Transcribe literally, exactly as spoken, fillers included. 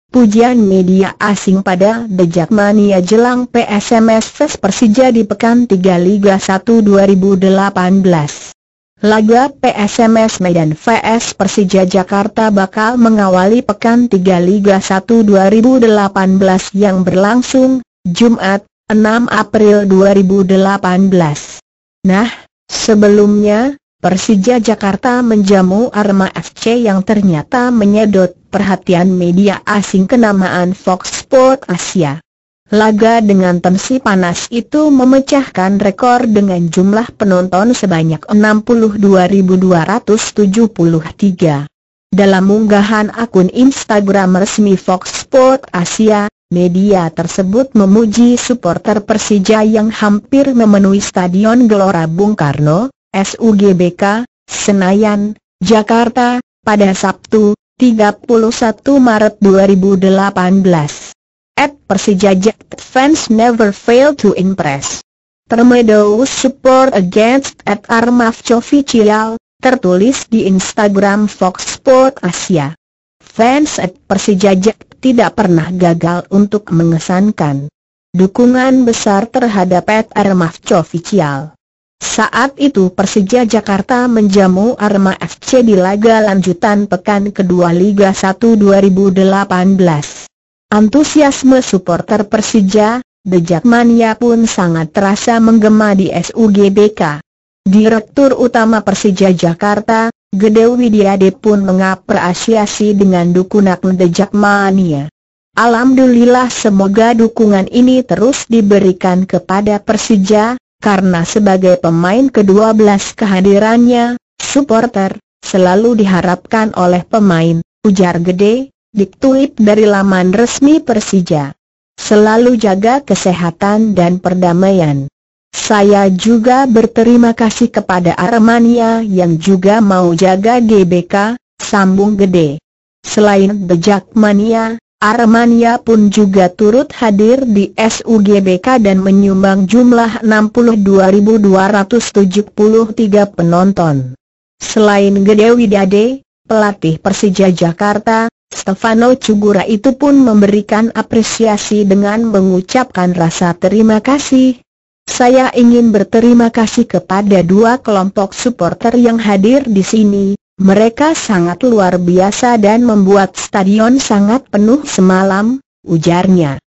pujian media asing pada The Jackmania jelang P S M S Fest Persija di Pekan tiga Liga satu dua ribu delapan belas. Laga P S M S Medan vs Persija Jakarta bakal mengawali Pekan tiga Liga satu dua ribu delapan belas yang berlangsung Jumat enam April dua ribu delapan belas. Nah, sebelumnya Persija Jakarta menjamu Arema F C yang ternyata menyedot perhatian media asing kenamaan Fox Sport Asia. Laga dengan tensi panas itu memecahkan rekor dengan jumlah penonton sebanyak enam puluh dua ribu dua ratus tujuh puluh tiga. Dalam unggahan akun Instagram resmi Fox Sport Asia, media tersebut memuji supporter Persija yang hampir memenuhi Stadion Gelora Bung Karno, S U G B K, Senayan, Jakarta, pada Sabtu, tiga puluh satu Maret dua ribu delapan belas. At Persija Jakarta fans never fail to impress. Tornado support against at Arema F C official, tertulis di Instagram Fox Sport Asia. Fans at Persija Jakarta tidak pernah gagal untuk mengesankan dukungan besar terhadap at Arema F C official. Saat itu Persija Jakarta menjamu Arema F C di laga lanjutan pekan kedua Liga satu dua ribu delapan belas. Antusiasme supporter Persija, The Jackmania pun sangat terasa menggema di S U G B K. Direktur Utama Persija Jakarta, Gede Widiade pun mengapresiasi dengan dukungan The Jackmania. Alhamdulillah, semoga dukungan ini terus diberikan kepada Persija, karena sebagai pemain kedua belas kehadirannya, supporter selalu diharapkan oleh pemain, ujar Gede, dikutip dari laman resmi Persija. Selalu jaga kesehatan dan perdamaian. Saya juga berterima kasih kepada Aremania yang juga mau jaga G B K, sambung Gede. Selain The Jackmania, Aremania pun juga turut hadir di S U G B K dan menyumbang jumlah enam puluh dua ribu dua ratus tujuh puluh tiga penonton. Selain Gede Widiade, pelatih Persija Jakarta, Stefano Cugura itu pun memberikan apresiasi dengan mengucapkan rasa terima kasih. Saya ingin berterima kasih kepada dua kelompok supporter yang hadir di sini. Mereka sangat luar biasa dan membuat stadion sangat penuh semalam, ujarnya.